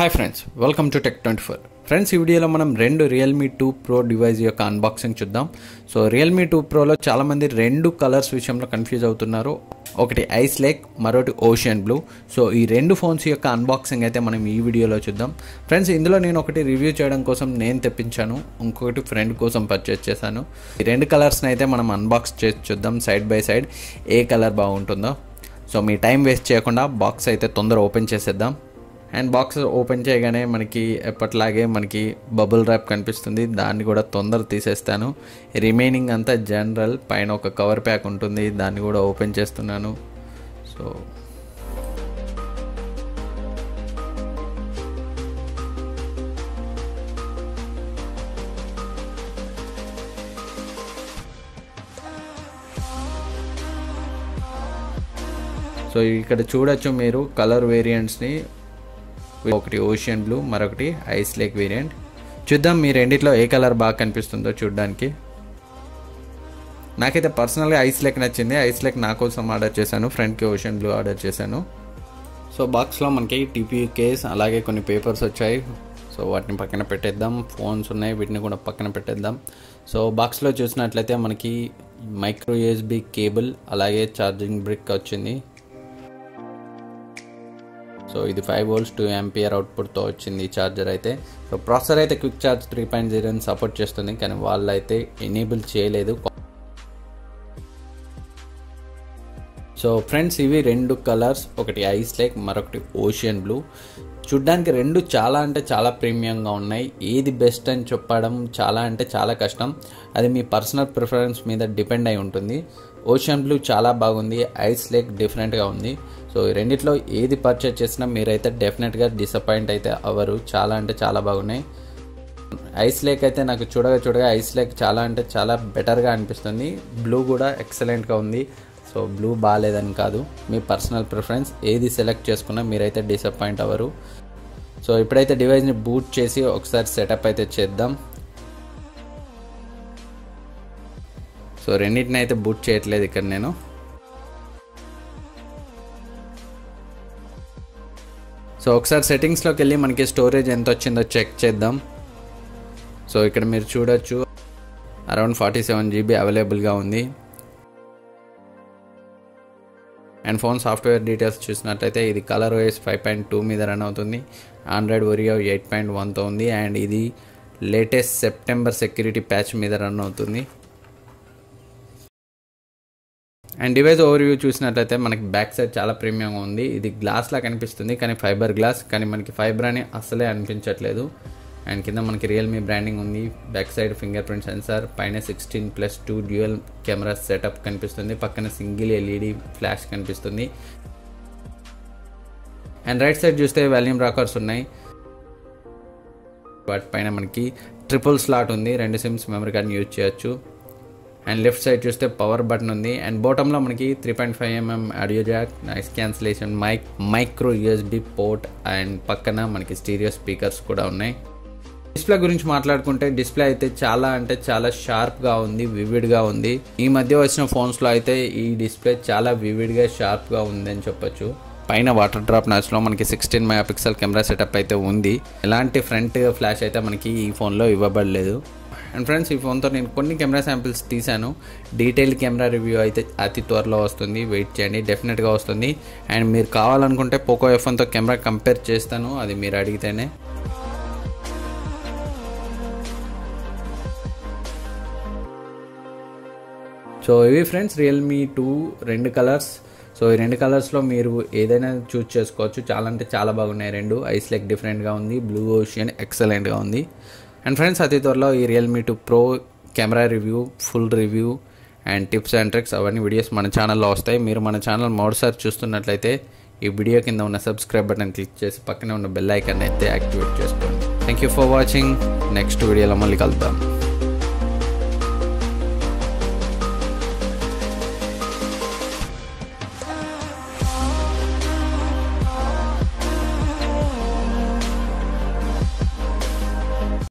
Hi friends, welcome to tech 24. Friends, ఈ వీడియోలో మనం రెండు రియల్మీ 2 Pro డివైస్ యొక్క అన్బాక్సింగ్ చూద్దాం. సో రియల్మీ 2 Proలో చాలామంది రెండు కలర్స్ విషయంలో కన్ఫ్యూజ్ అవుతున్నారు. ఒకటి ఐస్ లేక్, మరొకటి ఓషియన్ బ్లూ. సో ఈ రెండు ఫోన్స్ యొక్క అన్బాక్సింగ్ అయితే మనం ఈ వీడియోలో చూద్దాం. ఫ్రెండ్స్, ఇందులో నేను ఒకటి రివ్యూ చేయడం కోసం నేను తెప్పించాను, ఇంకొకటి ఫ్రెండ్ కోసం పర్చేస్ చేశాను. ఈ రెండు కలర్స్ని అయితే మనం అన్బాక్స్ చేసి చూద్దాం సైడ్ బై సైడ్ ఏ కలర్ బాగుంటుందో. సో మీ టైం వేస్ట్ చేయకుండా బాక్స్ అయితే తొందర ఓపెన్ చేసేద్దాం. అండ్ బాక్స్ ఓపెన్ చేయగానే మనకి ఎప్పట్లాగే మనకి బబుల్ ర్యాప్ కనిపిస్తుంది, దాన్ని కూడా తొందర తీసేస్తాను. రిమైనింగ్ అంతా జనరల్, పైన ఒక కవర్ ప్యాక్ ఉంటుంది, దాన్ని కూడా ఓపెన్ చేస్తున్నాను. సో ఇక్కడ చూడొచ్చు మీరు కలర్ వేరియంట్స్ని, ఒకటి ఓషియన్ బ్లూ, మరొకటి ఐస్ లేక్ వేరియంట్. చూద్దాం మీ రెండిట్లో ఏ కలర్ బాగా కనిపిస్తుందో చూడడానికి. నాకైతే పర్సనల్గా ఐస్ లేక్ నచ్చింది. ఐస్ లేక్ నా కోసం ఆర్డర్ చేశాను, ఫ్రెండ్కి ఓషియన్ బ్లూ ఆర్డర్ చేశాను. సో బాక్స్లో మనకి టీపీయూ కేస్, అలాగే కొన్ని పేపర్స్ వచ్చాయి. సో వాటిని పక్కన పెట్టేద్దాం. ఫోన్స్ ఉన్నాయి, వీటిని కూడా పక్కన పెట్టేద్దాం. సో బాక్స్లో చూసినట్లయితే మనకి మైక్రో యూఎస్బీ కేబుల్, అలాగే ఛార్జింగ్ బ్రిక్ వచ్చింది. సో ఇది 5 volts 2 ampere అవుట్పుట్తో వచ్చింది ఈ ఛార్జర్ అయితే. సో ప్రాసెసర్ అయితే క్విక్ ఛార్జ్ 3.0 సపోర్ట్ చేస్తుంది, కానీ వాళ్ళు అయితే ఎనేబుల్ చేయలేదు. సో ఫ్రెండ్స్, ఇవి రెండు కలర్స్, ఒకటి ఐస్ లేక్, మరొకటి ఓషియన్ బ్లూ. చూడ్డానికి రెండు చాలా అంటే చాలా ప్రీమియంగా ఉన్నాయి. ఏది బెస్ట్ అని చెప్పడం చాలా అంటే చాలా కష్టం, అది మీ పర్సనల్ ప్రిఫరెన్స్ మీద డిపెండ్ అయి ఉంటుంది. ఓషియన్ బ్లూ చాలా బాగుంది, ఐస్ లేక్ డిఫరెంట్గా ఉంది. సో ఈ రెండిట్లో ఏది పర్చేస్ చేసినా మీరైతే డెఫినెట్గా డిసప్పాయింట్ అయితే అవ్వరు, చాలా అంటే చాలా బాగున్నాయి. ఐస్ లేక్ అయితే నాకు చూడగా ఐస్ లేక్ చాలా అంటే చాలా బెటర్గా అనిపిస్తుంది. బ్లూ కూడా ఎక్సలెంట్గా ఉంది. సో బ్లూ బాగాలేదని కాదు, మీ పర్సనల్ ప్రిఫరెన్స్, ఏది సెలెక్ట్ చేసుకున్నా మీరైతే డిసప్పాయింట్ అవ్వరు. సో ఇప్పుడైతే డివైస్ని బూట్ చేసి ఒకసారి సెటప్ అయితే చేద్దాం. సో రెండింటిని అయితే బూట్ చేయట్లేదు ఇక్కడ నేను. సో ఒకసారి సెట్టింగ్స్లోకి వెళ్ళి మనకి స్టోరేజ్ ఎంత వచ్చిందో చెక్ చేద్దాం. సో ఇక్కడ మీరు చూడొచ్చు అరౌండ్ 47 GB అవైలబుల్గా ఉంది. అండ్ ఫోన్ సాఫ్ట్వేర్ డీటెయిల్స్ చూసినట్లయితే ఇది కలర్ OS 5.2 మీద రన్ అవుతుంది, ఆండ్రాయిడ్ ఓరియో 8.1తో ఉంది, అండ్ ఇది లేటెస్ట్ సెప్టెంబర్ సెక్యూరిటీ ప్యాచ్ మీద రన్ అవుతుంది. అండ్ డివైస్ ఓవర్వ్యూ చూసినట్లయితే మనకి బ్యాక్ సైడ్ చాలా ప్రీమియంగా ఉంది. ఇది గ్లాస్లా కనిపిస్తుంది, కానీ ఫైబర్ గ్లాస్, కానీ మనకి ఫైబర్ అని అస్సలే అనిపించట్లేదు. అండ్ కింద మనకి రియల్మీ బ్రాండింగ్ ఉంది. Back side finger print sensor, పైన 16+2 డ్యూయల్ కెమెరా సెటప్ కనిపిస్తుంది, పక్కన సింగిల్ LED ఫ్లాష్ కనిపిస్తుంది. అండ్ రైట్ సైడ్ చూస్తే వాల్యూమ్ రాకర్స్ ఉన్నాయి, వాటిపైన మనకి ట్రిపుల్ స్లాట్ ఉంది, 2 సిమ్స్ మెమరీ కార్డ్ని యూజ్ చేయొచ్చు. అండ్ లెఫ్ట్ సైడ్ చూస్తే పవర్ బటన్ ఉంది. అండ్ బాటంలో మనకి 3.5mm audio jack, noise cancellation mic, micro USB port, and పక్కన మనకి స్టీరియో స్పీకర్స్ కూడా ఉన్నాయి. డిస్ప్లే గురించి మాట్లాడుకుంటే డిస్ప్లే అయితే చాలా అంటే చాలా షార్ప్గా ఉంది, వివిడ్గా ఉంది. ఈ మధ్య వచ్చిన ఫోన్స్లో అయితే ఈ డిస్ప్లే చాలా వివిడ్గా షార్ప్గా ఉంది అని చెప్పొచ్చు. పైన వాటర్ డ్రాప్ నాచ్లో మనకి 16 MP కెమెరా సెటప్ అయితే ఉంది. ఎలాంటి ఫ్రంట్ ఫ్లాష్ అయితే మనకి ఈ ఫోన్లో ఇవ్వబడలేదు. అండ్ ఫ్రెండ్స్, ఈ ఫోన్తో నేను కొన్ని కెమెరా శాంపిల్స్ తీశాను. డీటెయిల్ కెమెరా రివ్యూ అయితే అతి త్వరలో వస్తుంది, వెయిట్ చేయండి, డెఫినెట్గా వస్తుంది. అండ్ మీరు కావాలనుకుంటే పోకో F1తో కెమెరా కంపేర్ చేస్తాను, అది మీరు అడిగితేనే. సో ఇవి ఫ్రెండ్స్ రియల్మీ 2 రెండు కలర్స్. సో ఈ రెండు కలర్స్లో మీరు ఏదైనా చూస్ చేసుకోవచ్చు, చాలా అంటే చాలా బాగున్నాయి రెండు. ఐస్ లేక్ డిఫరెంట్గా ఉంది, బ్లూ ఓషియన్ ఎక్సలెంట్గా ఉంది. అండ్ ఫ్రెండ్స్, అతి త్వరలో ఈ Realme 2 Pro camera review, full review and tips and tricks అవన్నీ వీడియోస్ మన ఛానల్లో వస్తాయి. మీరు మన ఛానల్ మొదటిసారి చూస్తున్నట్లయితే ఈ వీడియో కింద ఉన్న సబ్స్క్రైబ్ బటన్ క్లిక్ చేసి పక్కనే ఉన్న బెల్ ఐకాన్ అయితే యాక్టివేట్ చేసుకోండి. Thank you for watching. Next వీడియోలో మళ్ళీ కలుద్దాం.